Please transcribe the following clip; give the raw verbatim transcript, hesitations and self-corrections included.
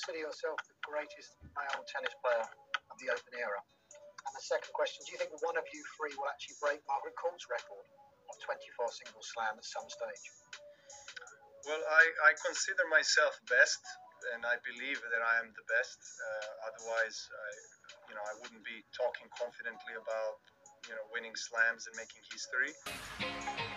consider yourself the greatest male tennis player of the Open era? And the second question, do you think one of you three will actually break Margaret Court's record of twenty-four single slam at some stage? Well, I, I consider myself best, and I believe that I am the best. Uh, otherwise, I, you know, I wouldn't be talking confidently about, you know, winning slams and making history.